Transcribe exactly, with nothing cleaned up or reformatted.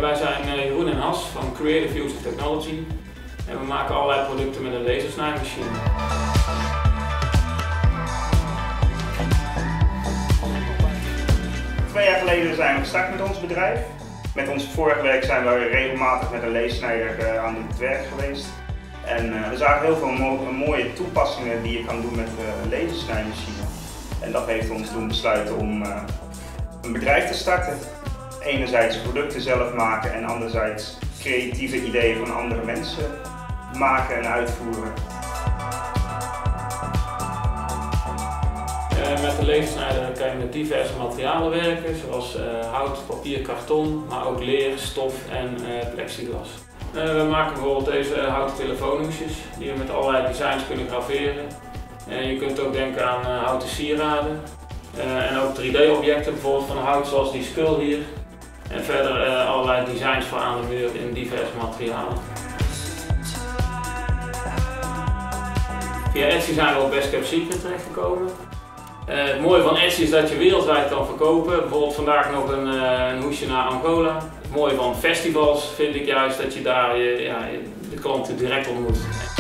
wij zijn Jeroen en Has van Creative User Technology en we maken allerlei producten met een lasersnijmachine. Twee jaar geleden zijn we gestart met ons bedrijf. Met ons vorige werk zijn we regelmatig met een lasersnijder aan het werk geweest. En uh, we zagen heel veel mo mooie toepassingen die je kan doen met een uh, lasersnijmachine. En dat heeft ons doen besluiten om uh, een bedrijf te starten. Enerzijds producten zelf maken en anderzijds creatieve ideeën van andere mensen maken en uitvoeren. Uh, met de lasersnijder kan je met diverse materialen werken, zoals uh, hout, papier, karton, maar ook leer, stof en uh, plexiglas. Uh, we maken bijvoorbeeld deze houten telefoonhoesjes die we met allerlei designs kunnen graveren. Uh, je kunt ook denken aan uh, houten sieraden uh, en ook drie D objecten, bijvoorbeeld van hout zoals die skull hier. En verder uh, allerlei designs voor aan de muur in diverse materialen. Via Etsy zijn we op Best Kept Secret terechtgekomen. Uh, het mooie van Etsy is dat je wereldwijd kan verkopen. Bijvoorbeeld vandaag nog een, uh, een hoesje naar Angola. Het mooie van festivals vind ik juist dat je daar je, ja, de klanten direct ontmoet.